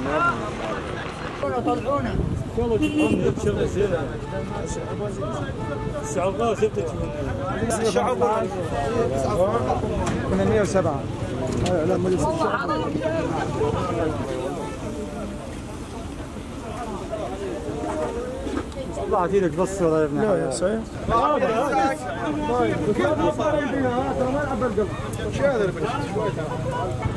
طلعونا والله جبتهم شغله زينه. الشعب شفت الشعب 807 لا مجلس طلعت لك بس ولا يا ابن لا صحيح كيف صار فيها ترى ما يعبر القلب. شو هذا